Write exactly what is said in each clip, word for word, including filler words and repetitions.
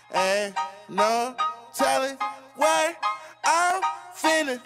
Ain't no telling what I'm finna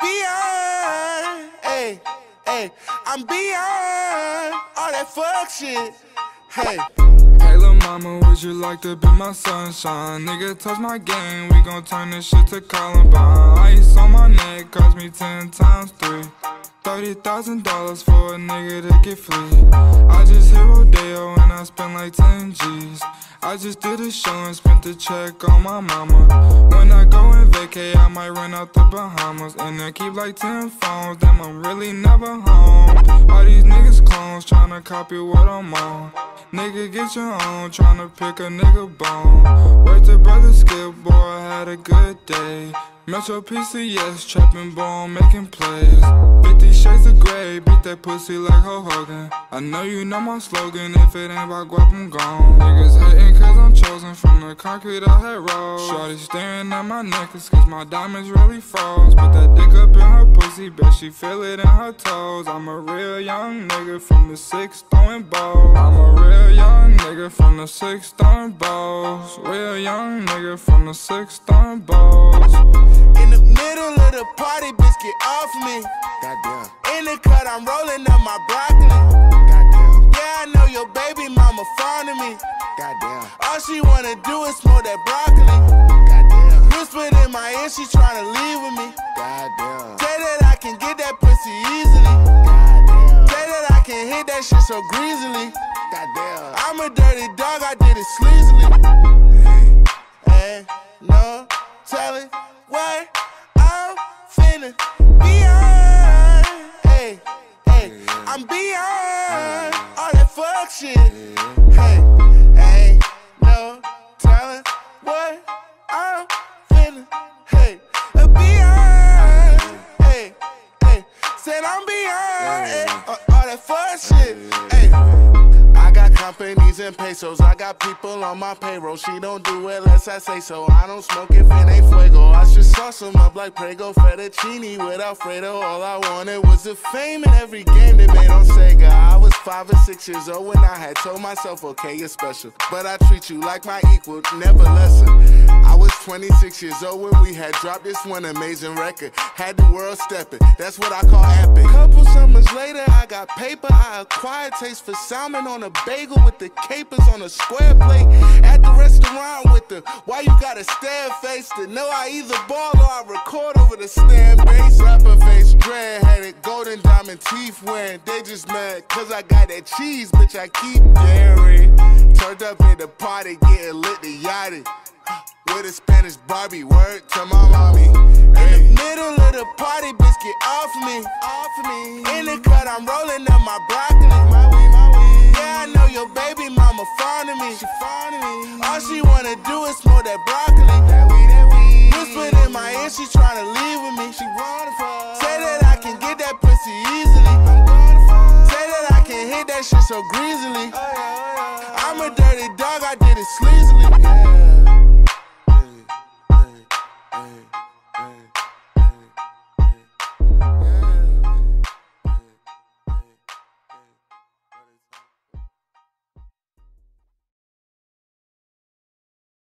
beyond. Hey, hey, I'm beyond all that fuck shit. Hey. Hey lil' mama, would you like to be my sunshine? Nigga, touch my game, we gon' turn this shit to Columbine. Ice on my neck cost me ten times three. Thirty thousand dollars for a nigga to get free. I just hit Rodeo and I spent like ten G's. I just did a show and spent the check on my mama. When I go and vacay, I might run out the Bahamas. And then keep like ten phones, damn I'm really never home. All these niggas clones tryna copy what I'm on. Nigga get your own, tryna pick a nigga bone. Wait till brother Skip, boy I had a good day. Metro P C S, trapping bone, making plays. Fifty shades of gray, beat that pussy like Ho Hogan. I know you know my slogan, if it ain't about guap, I'm gone. Niggas hating cause I'm chosen from the concrete I had rolled. Shorty staring at my necklace cause my diamonds really froze. Put that dick up in her pussy, bet she feel it in her toes. I'm a real young nigga from the six throwing balls. I'm a real young nigga from the six throwing balls. Real young nigga from the six throwing balls. In the middle of the party, bitch, get off me. Goddamn. In the cut, I'm rolling up my broccoli. Goddamn. Yeah, I know your baby mama fond of me. Goddamn. All she wanna do is smoke that broccoli. Goddamn. Whispered in my ear, she tryna leave with me. Goddamn. Say that I can get that pussy easily. Goddamn. Say that I can hit that shit so greasily. Goddamn. I'm a dirty dog, I did it sleazily. Hey, no telling what I'm finna beyond. Hey, hey, I'm beyond all that fuck shit. Hey, ain't no telling what I'm finna. Hey, beyond. Hey, hey, said I'm beyond hey, all that fuck shit. Hey. I got companies and pesos, I got people on my payroll. She don't do it unless I say so. I don't smoke if it ain't fuego. I should sauce them up like Prego, fettuccine with Alfredo. All I wanted was the fame in every game they made on Sega. I was five or six years old when I had told myself, okay, you're special, but I treat you like my equal, never lesser. I was twenty-six years old when we had dropped this one amazing record. Had the world stepping, that's what I call epic. Couple summers later, I got paper. I acquired taste for salmon on a bagel with the capers on a square plate. At the restaurant with the why you gotta stare face to know I either ball or I record over the stand bass. Rapper face, dread-headed, golden diamond teeth wearing. They just mad cause I got that cheese, bitch, I keep daring. Turned up in the party, getting lit to yachty. With a Spanish Barbie, word to my mommy. In the middle of the party, bitch, get off me. Off me. In the cut, I'm rolling up my broccoli. My weed, my weed. Yeah, I know your baby mama fond of me. She fond of me. All she wanna do is smoke that broccoli. That weed, that weed. Whispered in my ear, she tryna leave with me. She wanna fuck. Say that I can get that pussy easily. I'm gonna fuck. Say that I can hit that shit so greasily. Oh, yeah, oh, yeah. I'm a dirty dog, I did it sleazily. Yeah. Hey, hey, hey.